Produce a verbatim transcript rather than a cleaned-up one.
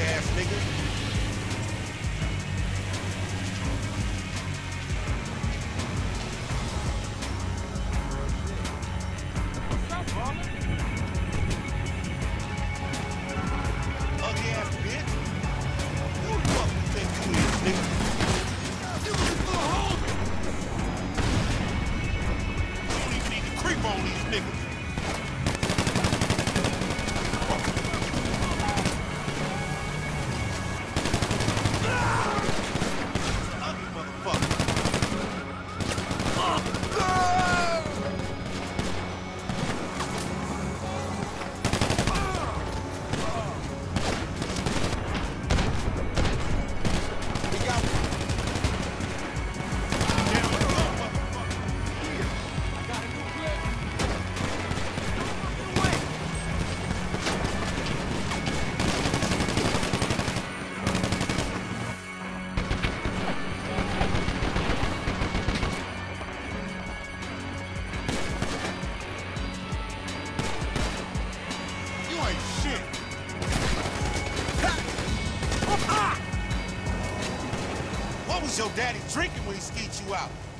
ass nigga. Ugly ass bitch. Who the fuck you think you is, nigga? You don't even need to creep on these niggas. Ugly motherfucker. What was your daddy drinking when he skeet you out?